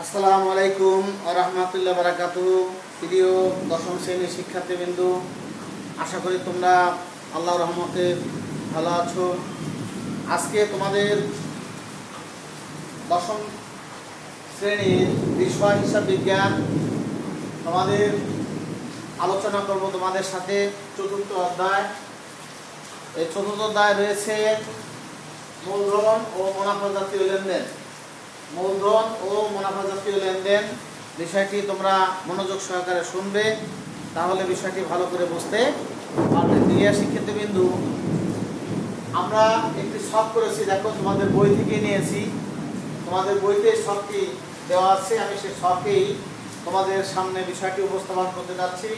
আসসালামু আলাইকুম ওয়া রাহমাতুল্লাহি ওয়া বারাকাতুহু। প্রিয় দশম শ্রেণীর শিক্ষার্থীবৃন্দু, আশা করি তোমরা আল্লাহর রহমতে ভালো আছো। আজকে তোমাদের দশম শ্রেণীর বিষয় হিসাব বিজ্ঞান তোমাদের আলোচনা করব তোমাদের সাথে চতুর্থ অধ্যায়। এই চতুর্থ অধ্যায় রয়েছে মূলধন ও মুনাফা জাতীয় লেনদেন। মূলধন ও মুনাফা জাতীয় লেনদেন বিষয়টি তোমরা মনোযোগ সহকারে শুনবে, তাহলে বিষয়টি ভালো করে বুঝতে পারবে। প্রিয় শিক্ষার্থীবৃন্দু, আমরা একটি ছক করেছি, দেখো তোমাদের বই থেকে নিয়েছি। তোমাদের বইতে ছকটি দেওয়া আছে, আমি সেই ছকেই তোমাদের সামনে বিষয়টি উপস্থাপন করতে যাচ্ছি।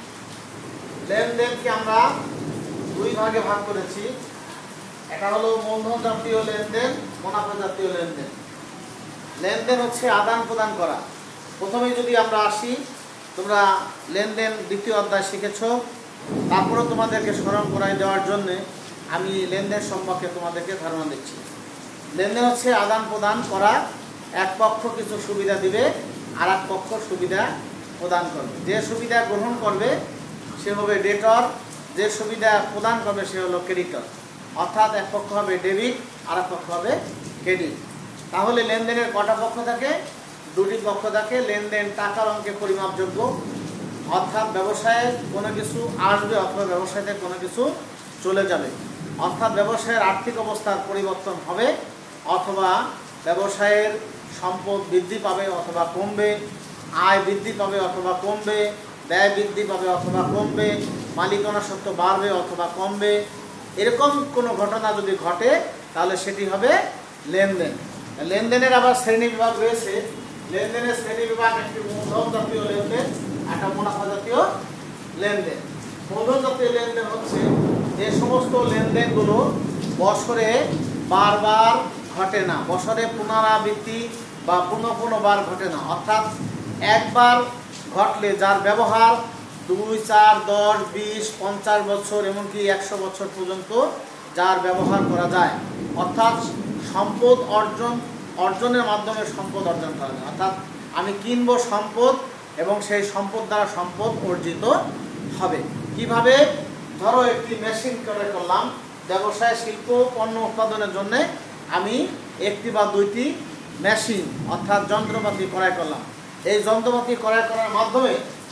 লেনদেনকে আমরা দুই ভাগে ভাগ করেছি। এটা হলো মূলধন জাতীয় লেনদেন, মুনাফা জাতীয় লেনদেন। লেনদেন হচ্ছে আদান প্রদান করা। প্রথমেই যদি আমরা আসি, তোমরা লেনদেন দ্বিতীয় অধ্যায় শিখেছ, তারপরেও তোমাদেরকে স্মরণ করাই দেওয়ার জন্য আমি লেনদেন সম্পর্কে তোমাদেরকে ধারণা দিচ্ছি। লেনদেন হচ্ছে আদান প্রদান করা। এক পক্ষ কিছু সুবিধা দিবে, আর এক পক্ষ সুবিধা প্রদান করবে। যে সুবিধা গ্রহণ করবে সে হবে ডেটর, যে সুবিধা প্রদান করবে সে হলো ক্রেডিটর। অর্থাৎ এক পক্ষ হবে ডেবিট, আর এক পক্ষ হবে ক্রেডিট। তাহলে লেনদেনের কটা পক্ষ থাকে? দুটি পক্ষ থাকে। লেনদেন টাকার অঙ্কে পরিমাপযোগ্য, অর্থাৎ ব্যবসায়ে কোনো কিছু আসবে অথবা ব্যবসায়ীতে কোনো কিছু চলে যাবে। অর্থাৎ ব্যবসায়ের আর্থিক অবস্থার পরিবর্তন হবে, অথবা ব্যবসায়ের সম্পদ বৃদ্ধি পাবে অথবা কমবে, আয় বৃদ্ধি পাবে অথবা কমবে, ব্যয় বৃদ্ধি পাবে অথবা কমবে, মালিকানা সত্ত্ব বাড়বে অথবা কমবে। এরকম কোনো ঘটনা যদি ঘটে তাহলে সেটি হবে লেনদেন। লেনদেনের আবার শ্রেণী বিভাগ রয়েছে। লেনদেনের শ্রেণী বিভাগ একটি মূলধন জাতীয় লেনদেন, একটা মুনাফা জাতীয় লেনদেন। মূলধন জাতীয় লেনদেন হচ্ছে যে সমস্ত লেনদেনগুলো বছরে বারবার ঘটে না, বছরে পুনরাবৃত্তি বা পুনঃবার ঘটে না। অর্থাৎ একবার ঘটলে যার ব্যবহার 2, 4, 10, 20, 50 বছর এমনকি 100 বছর পর্যন্ত যার ব্যবহার করা যায়। অর্থাৎ সম্পদ অর্জনের মাধ্যমে সম্পদ অর্জন করা যায়। অর্থাৎ আমি কিনবো সম্পদ এবং সেই সম্পদ দ্বারা সম্পদ অর্জিত হবে। কিভাবে? ধরো একটি মেশিন ক্রয় করলাম, ব্যবসায় শিল্প পণ্য উৎপাদনের জন্য আমি একটি বা দুইটি মেশিন অর্থাৎ যন্ত্রপাতি ক্রয় করলাম। এই যন্ত্রপাতি ক্রয় করার মাধ্যমে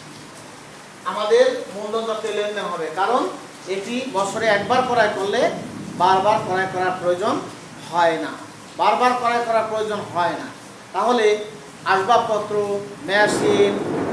আমাদের মূলধন জাতীয় লেনদেন হবে, কারণ এটি বছরে একবার ক্রয় করলে বারবার ক্রয় করার প্রয়োজন হয় না, বারবার ক্রয় করার প্রয়োজন হয় না। তাহলে আসবাবপত্র, মেশিন,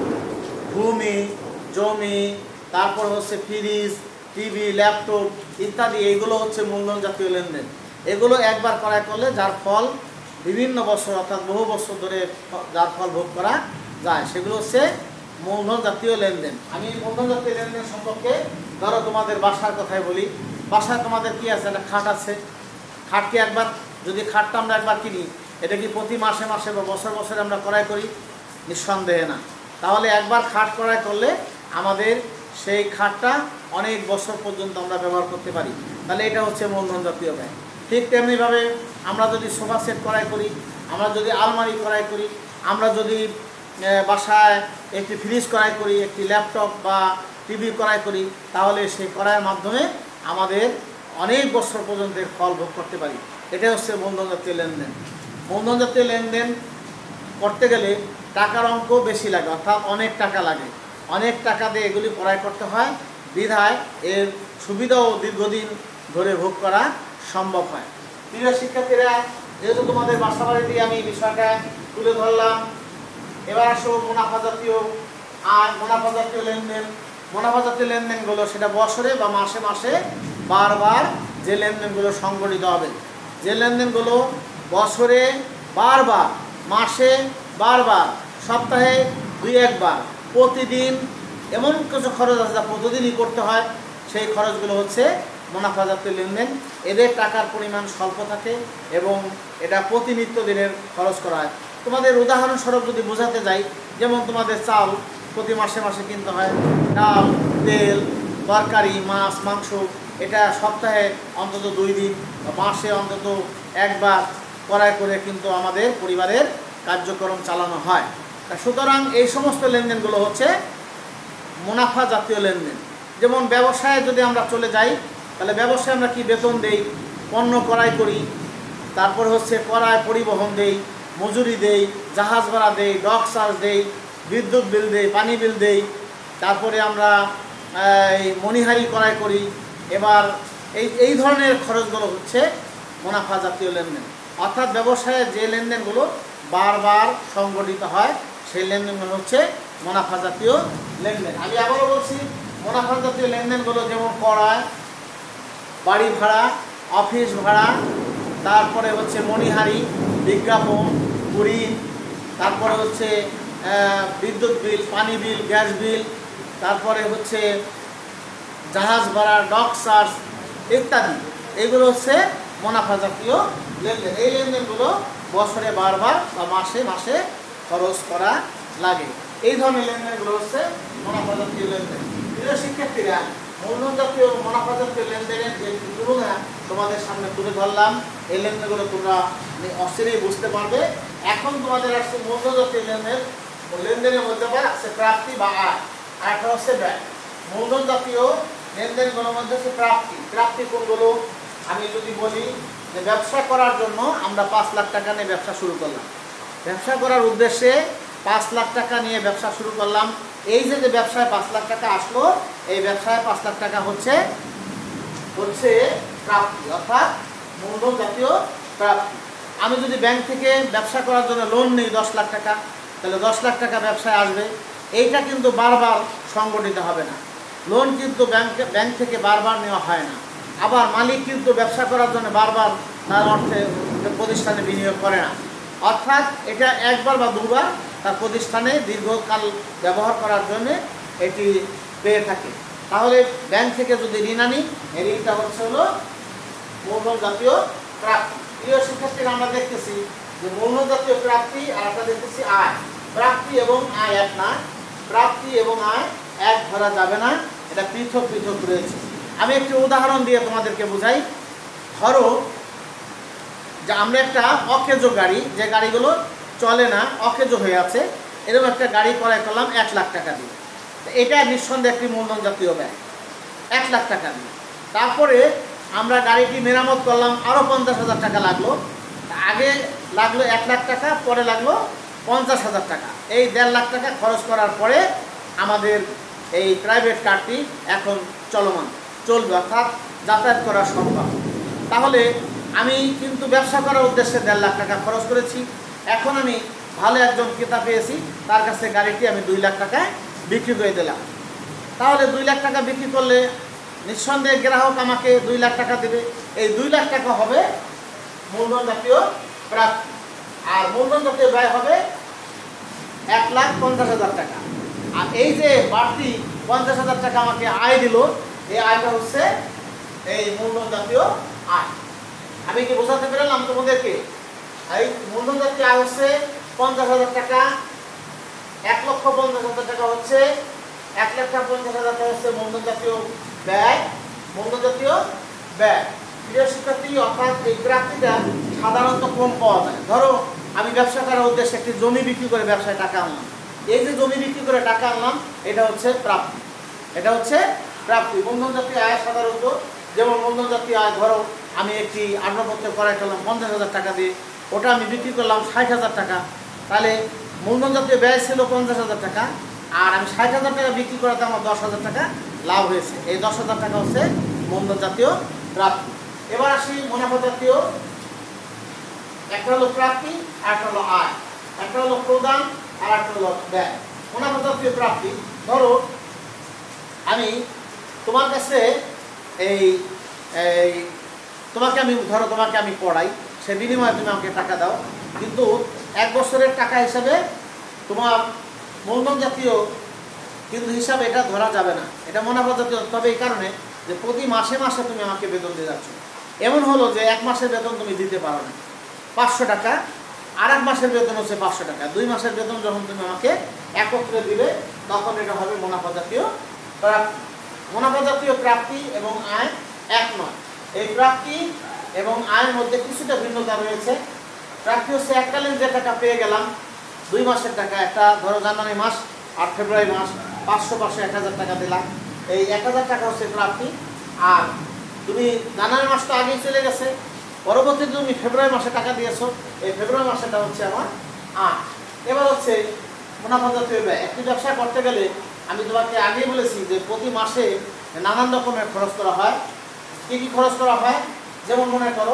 ভূমি, জমি, তারপর হচ্ছে ফ্রিজ, টিভি, ল্যাপটপ ইত্যাদি, এইগুলো হচ্ছে মূলধন জাতীয় লেনদেন। এগুলো একবার ক্রয় করলে যার ফল বিভিন্ন বছর অর্থাৎ বহু বছর ধরে যার ফল ভোগ করা যায়, সেগুলো হচ্ছে মূলধন জাতীয় লেনদেন। আমি মূলধন জাতীয় লেনদেন সম্পর্কে ধরো তোমাদের বাসার কথাই বলি। বাসায় তোমাদের কি আছে? একটা খাট আছে। খাটকে একবার, যদি খাটটা আমরা একবার কিনি, এটা কি প্রতি মাসে মাসে বা বছর বছরে আমরা ক্রয় করি? নিঃসন্দেহে না। তাহলে একবার খাট ক্রয় করলে আমাদের সেই খাটটা অনেক বছর পর্যন্ত আমরা ব্যবহার করতে পারি। তাহলে এটা হচ্ছে মূলধন জাতীয় ব্যয়। ঠিক তেমনিভাবে আমরা যদি সোফা সেট ক্রয় করি, আমরা যদি আলমারি ক্রয় করি, আমরা যদি বাসায় একটি ফ্রিজ ক্রয় করি, একটি ল্যাপটপ বা টিভি ক্রয় করি, তাহলে সেই ক্রয়ের মাধ্যমে আমাদের অনেক বছর পর্যন্ত ফল ভোগ করতে পারি। এটা হচ্ছে মূলধন জাতীয় লেনদেন। মূলধন জাতীয় লেনদেন করতে গেলে টাকার অঙ্ক বেশি লাগে, অর্থাৎ অনেক টাকা লাগে। অনেক টাকা দিয়ে এগুলি ক্রয় করতে হয়, বিধায় এর সুবিধাও দীর্ঘদিন ধরে ভোগ করা সম্ভব হয়। প্রিয় শিক্ষার্থীরা, যেহেতু তোমাদের বাসা বাড়ি দিয়ে আমি বিষয়টা তুলে ধরলাম, এবার আসো মুনাফা জাতীয় আয়, মুনাফা জাতীয় লেনদেন। মুনাফা জাতীয় লেনদেনগুলো সেটা বছরে বা মাসে মাসে বারবার যে লেনদেনগুলো সংগঠিত হবে, যে লেনদেনগুলো বছরে বারবার, মাসে বারবার, সপ্তাহে 2-1 বার, প্রতিদিন, এমন কিছু খরচ আছে যা প্রতিদিনই করতে হয়, সেই খরচগুলো হচ্ছে মুনাফা জাতীয় লেনদেন। এদের টাকার পরিমাণ স্বল্প থাকে এবং এটা প্রতিনিত্য দিনের খরচ করা হয়। তোমাদের উদাহরণস্বরূপ যদি বোঝাতে যাই, যেমন তোমাদের চাল প্রতি মাসে মাসে কিনতে হয়, ডাল, তেল, তরকারি, মাছ, মাংস, এটা সপ্তাহে অন্তত 2 দিন, মাসে অন্তত 1 বার ক্রয় করে কিন্তু আমাদের পরিবারের কার্যক্রম চালানো হয়। সুতরাং এই সমস্ত লেনদেনগুলো হচ্ছে মুনাফা জাতীয় লেনদেন। যেমন ব্যবসায় যদি আমরা চলে যাই, তাহলে ব্যবসায় আমরা কি বেতন দেই, পণ্য ক্রয় করি, তারপরে হচ্ছে ক্রয় পরিবহন দেই, মজুরি দেই, জাহাজ ভাড়া দেই, ডক চার্জ দেই, বিদ্যুৎ বিল দেই, পানি বিল দেই, তারপরে আমরা এই মণিহারি ক্রয় করি। এবার এই ধরনের খরচগুলো হচ্ছে মুনাফা জাতীয় লেনদেন। অর্থাৎ ব্যবসায়ে যে লেনদেনগুলো বারবার সংগঠিত হয় সেই লেনদেনগুলো হচ্ছে মুনাফা জাতীয় লেনদেন। আমি আবারও বলছি, মুনাফা জাতীয় লেনদেনগুলো যেমন ক্রয়, বাড়ি ভাড়া, অফিস ভাড়া, তারপরে হচ্ছে মণিহারি, বিজ্ঞাপন, ঋণ, তারপরে হচ্ছে বিদ্যুৎ বিল, পানি বিল, গ্যাস বিল, তারপরে হচ্ছে জাহাজ ভাড়া, ডক চার্জ ইত্যাদি। এগুলো হচ্ছে মুনাফা জাতীয় লেনদেন। এই লেনদেনগুলো বছরে বারবার বা মাসে মাসে খরচ করা লাগে। এই ধরনের লেনদেনগুলো হচ্ছে মুনাফা জাতীয় লেনদেন। প্রিয় শিক্ষার্থীরা, মূলধন জাতীয় মুনাফা জাতীয় লেনদেনের যে তুলনা তোমাদের সামনে তুলে ধরলাম, এই লেনদেনগুলো তোমরা অচিরেই বুঝতে পারবে। এখন তোমাদের আসছে মূলধন জাতীয় লেনদেনের মধ্যে আছে প্রাপ্তি বা আয়, আর একটা হচ্ছে ব্যয়। মূলধন জাতীয় লেনদেনগুলোর মধ্যে হচ্ছে প্রাপ্তি। প্রাপ্তি কোনগুলো? আমি যদি বলি যে ব্যবসা করার জন্য আমরা 5 লাখ টাকা নিয়ে ব্যবসা শুরু করলাম, ব্যবসা করার উদ্দেশ্যে 5 লাখ টাকা নিয়ে ব্যবসা শুরু করলাম। এই যে ব্যবসায় 5 লাখ টাকা আসলো, এই ব্যবসায় 5 লাখ টাকা হচ্ছে প্রাপ্তি, অর্থাৎ মূলধন জাতীয় প্রাপ্তি। আমি যদি ব্যাংক থেকে ব্যবসা করার জন্য লোন নিই 10 লাখ টাকা, তাহলে 10 লাখ টাকা ব্যবসায় আসবে। এইটা কিন্তু বারবার সংগঠিত হবে না। লোন কিন্তু ব্যাংক থেকে বারবার নেওয়া হয় না। আবার মালিক কিন্তু ব্যবসা করার জন্য বারবার তার অর্থে প্রতিষ্ঠানে বিনিয়োগ করে না। অর্থাৎ এটা একবার বা দুবার তার প্রতিষ্ঠানে দীর্ঘকাল ব্যবহার করার জন্য এটি পেয়ে থাকে। তাহলে ব্যাংক থেকে যদি ঋণ আনি, এই ঋণটা হলো মূলধন জাতীয় প্রাপ্তি। প্রিয় শিক্ষার্থীরা, আমরা দেখতেছি যে মূলধন জাতীয় প্রাপ্তি আর আমরা দেখতেছি আয়। প্রাপ্তি এবং আয় এক না, প্রাপ্তি এবং আয় এক ধরা যাবে না, এটা পৃথক পৃথক রয়েছে। আমি একটি উদাহরণ দিয়ে তোমাদেরকে বুঝাই। ধরো যে আমরা একটা অকেজো গাড়ি, যে গাড়িগুলো চলে না, অকেজো হয়ে আছে, এরকম একটা গাড়ি ক্রয় করলাম 1 লাখ টাকা দিয়ে। এটা নিঃসন্দেহে একটি মূলধন জাতীয় ব্যয়, 1 লাখ টাকা দিয়ে। তারপরে আমরা গাড়িটি মেরামত করলাম, আরও 50,000 টাকা লাগলো। আগে লাগলো 1 লাখ টাকা, পরে লাগলো 50,000 টাকা। এই 1.5 লাখ টাকা খরচ করার পরে আমাদের এই প্রাইভেট কারটি এখন চলমান, চলবে, অর্থাৎ যাতায়াত করা সম্ভব। তাহলে আমি কিন্তু ব্যবসা করার উদ্দেশ্যে 1.5 লাখ টাকা খরচ করেছি। এখন আমি ভালো একজন ক্রেতা পেয়েছি, তার কাছে গাড়িটি আমি 2 লাখ টাকায় বিক্রি করে দিলাম। তাহলে 2 লাখ টাকা বিক্রি করলে নিঃসন্দেহে গ্রাহক আমাকে 2 লাখ টাকা দেবে। এই 2 লাখ টাকা হবে মূলধন জাতীয় প্রাপ্তি, আর মূলধন জাতীয় ব্যয় হবে 1,50,000 টাকা। আর এই যে বাড়তি 50,000 টাকা আমাকে আয় দিল, এই আয়টা হচ্ছে এই মূলধন জাতীয় আয়। আমি কি বোঝাতে পারলাম তোমাদেরকে? এই মূলধন জাতীয় আয় হচ্ছে 50,000 টাকা, 1,50,000 টাকা হচ্ছে 1,50,000 টাকা হচ্ছে মূলধন জাতীয় ব্যয়। মূলধন জাতীয় ব্যয়, প্রিয় শিক্ষার্থী, অর্থাৎ এই প্রাপ্তিটা সাধারণত কম পাওয়া যায়। ধরো আমি ব্যবসা করার উদ্দেশ্যে একটি জমি বিক্রি করে ব্যবসায় টাকা আনলাম। এই যে জমি বিক্রি করে টাকা আনলাম, এটা হচ্ছে প্রাপ্তি, এটা হচ্ছে প্রাপ্তি। মূলধন জাতীয় আয় সাধারণত, যেমন মূলধন জাতীয় আয়, ধরো আমি একটি আসবাবপত্র ক্রয় করলাম 50,000 টাকা দিয়ে, ওটা আমি বিক্রি করলাম 60,000 টাকা। তাহলে মূলধন জাতীয় ব্যয় ছিল 50,000 টাকা, আর আমি 60,000 টাকা বিক্রি করাতে আমার 10,000 টাকা লাভ হয়েছে। এই 10,000 টাকা হচ্ছে মূলধন জাতীয় প্রাপ্তি। এবার আসি মুনাফা জাতীয়। একটা হলো প্রাপ্তি, আর একটা হলো আয়। একটা হলো প্রদান, আর একটা হলো ব্যয়। মুনাফা জাতীয় প্রাপ্তি, ধরো আমি তোমার কাছে তোমাকে আমি পড়াই, সে বিনিময়ে তুমি আমাকে টাকা দাও, কিন্তু 1 বছরের টাকা হিসাবে তোমার মূলধন জাতীয় কিন্তু হিসাবে এটা ধরা যাবে না, এটা মুনাফা জাতীয়। তবে এই কারণে যে প্রতি মাসে মাসে তুমি আমাকে বেতন দিয়ে যাচ্ছ। এমন হলো যে 1 মাসের বেতন তুমি দিতে পারো না, 500 টাকা, আর 1 মাসের বেতন হচ্ছে 500 টাকা। 2 মাসের বেতন যখন তুমি আমাকে একত্রে দিবে, তখন এটা হবে মুনাফা জাতীয় প্রাপ্তি। মুনাফা জাতীয় প্রাপ্তি এবং আয় এক নয়। এই প্রাপ্তি এবং আয়ের মধ্যে কিছুটা ভিন্নতা রয়েছে। প্রাপ্তি হচ্ছে এককালীন যে টাকা পেয়ে গেলাম 2 মাসের টাকা, একটা ধরো জানুয়ারি মাস আর ফেব্রুয়ারি মাস 500 1000 টাকা দিলাম, এই 1000 টাকা হচ্ছে প্রাপ্তি। আর তুমি জানুয়ারি মাস তো আগেই চলে গেছে, পরবর্তীতে তুমি ফেব্রুয়ারি মাসে টাকা দিয়েছো, এই ফেব্রুয়ারি মাসেটা হচ্ছে আমার 8। এবার হচ্ছে মুনাফা জাতীয় ব্যয়। একটি ব্যবসা করতে গেলে আমি তোমাকে আগেই বলেছি যে প্রতি মাসে নানান রকমের খরচ করা হয়। কী কী খরচ করা হয়? যেমন মনে করো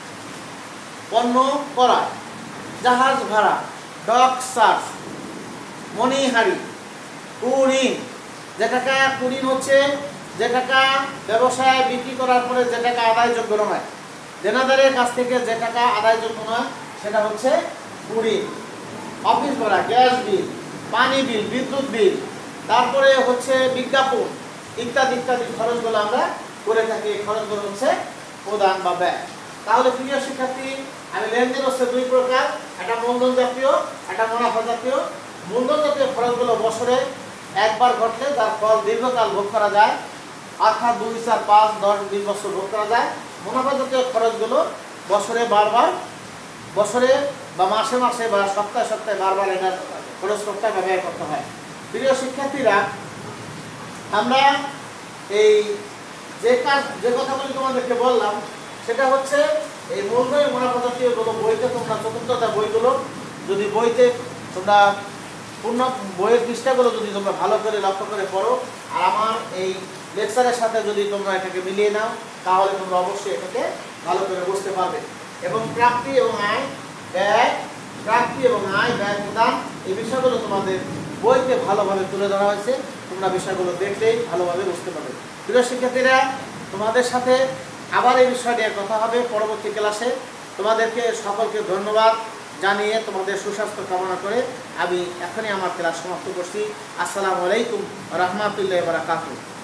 পণ্য করা, জাহাজ ভাড়া, ডক চার্জ, মণিহারি, কুড়িন। যে টাকা কুড়িন হচ্ছে যে টাকা ব্যবসায় বিক্রি করার পরে যে টাকা আদায়যোগ্য নয়, দেনাদারের কাছ থেকে যে টাকা আদায়যোগ্য নয় সেটা হচ্ছে কুড়িন। অফিস ভাড়া, গ্যাস বিল, পানি বিল, বিদ্যুৎ বিল, তারপরে হচ্ছে বিজ্ঞাপন ইত্যাদি ইত্যাদি খরচগুলো আমরা করে থাকি। এই খরচগুলো হচ্ছে প্রদান বা ব্যয়। তাহলে প্রিয় শিক্ষার্থী, আমি লেনদেন হচ্ছে 2 প্রকার, একটা মূলধন জাতীয়, একটা মুনাফা জাতীয়। মূলধন জাতীয় খরচগুলো বছরে একবার ঘটলে যার ফল দীর্ঘকাল ভোগ করা যায়, অর্থাৎ 2 4 5 10 20 বছর ভোগ করা যায়। মুনাফা জাতীয় খরচগুলো বছরে বারবার, বছরে বা মাসে মাসে বা সপ্তাহে সপ্তাহে বারবার এটা খরচ করতে হয়, ব্যয় করতে হয়। প্রিয় শিক্ষার্থীরা, আমরা এই যে কথাগুলি তোমাদেরকে বললাম সেটা হচ্ছে এই মূলধন মুনাফা জাতীয় বইতে তোমরা চতুর্থতা বইগুলো যদি বইতে তোমরা পূর্ণ বইয়ের পৃষ্ঠাগুলো যদি তোমরা ভালো করে লক্ষ্য করে পড়ো আর আমার এই লেকচারের সাথে যদি তোমরা এটাকে মিলিয়ে নাও তাহলে তোমরা অবশ্যই এটাকে ভালো করে বুঝতে পারবে। এবং প্রাপ্তি এবং আয় ব্যয়, প্রাপ্তি এবং আয় ব্যয় প্রদান, এই বিষয়গুলো তোমাদের বইতে ভালোভাবে তুলে ধরা হয়েছে। তোমরা বিষয়গুলো দেখলেই ভালোভাবে বুঝতে পারবে। প্রিয় শিক্ষার্থীরা, তোমাদের সাথে আবার এই বিষয় নিয়ে কথা হবে পরবর্তী ক্লাসে। তোমাদেরকে সকলকে ধন্যবাদ জানিয়ে তোমাদের সুস্বাস্থ্য কামনা করে আমি এখনই আমার ক্লাস সমাপ্ত করছি। আসসালামু আলাইকুম ওয়া রাহমাতুল্লাহি ওয়া বারাকাতুহু।